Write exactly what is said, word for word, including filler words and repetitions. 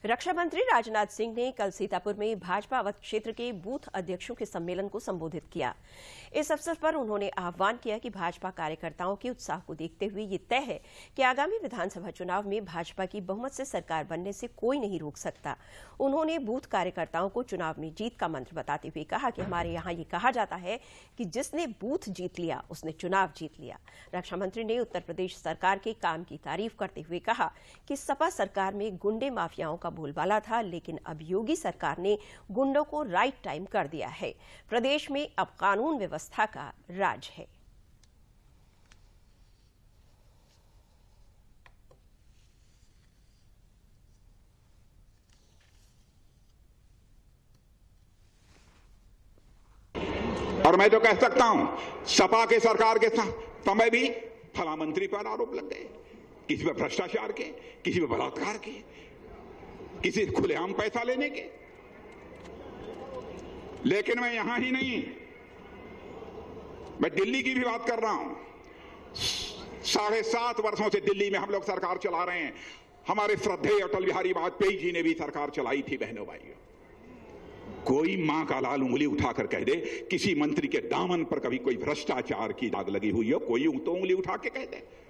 रक्षा मंत्री राजनाथ सिंह ने कल सीतापुर में भाजपा अवध क्षेत्र के बूथ अध्यक्षों के सम्मेलन को संबोधित किया। इस अवसर पर उन्होंने आह्वान किया कि भाजपा कार्यकर्ताओं के उत्साह को देखते हुए ये तय है कि आगामी विधानसभा चुनाव में भाजपा की बहुमत से सरकार बनने से कोई नहीं रोक सकता। उन्होंने बूथ कार्यकर्ताओं को चुनाव में जीत का मंत्र बताते हुए कहा कि हमारे यहाँ ये कहा जाता है कि जिसने बूथ जीत लिया उसने चुनाव जीत लिया। रक्षा मंत्री ने उत्तर प्रदेश सरकार के काम की तारीफ करते हुए कहा कि सपा सरकार में गुंडे माफियाओं का बोलबाला था, लेकिन अब योगी सरकार ने गुंडों को राइट टाइम कर दिया है। प्रदेश में अब कानून व्यवस्था का राज है। और मैं तो कह सकता हूं, सपा के सरकार के समय भी फला मंत्री पर आरोप लग गए, किसी पर भ्रष्टाचार के, किसी पर बलात्कार के, किसी से खुलेआम पैसा लेने के। लेकिन मैं यहां ही नहीं, मैं दिल्ली की भी बात कर रहा हूं। साढ़े सात वर्षों से दिल्ली में हम लोग सरकार चला रहे हैं। हमारे श्रद्धेय अटल बिहारी वाजपेयी जी ने भी सरकार चलाई थी। बहनों भाइयों, कोई मां का लाल उंगली उठाकर कह दे किसी मंत्री के दामन पर कभी कोई भ्रष्टाचार की दाग लगी हुई हो, कोई तो उंगली उठा के कह दे।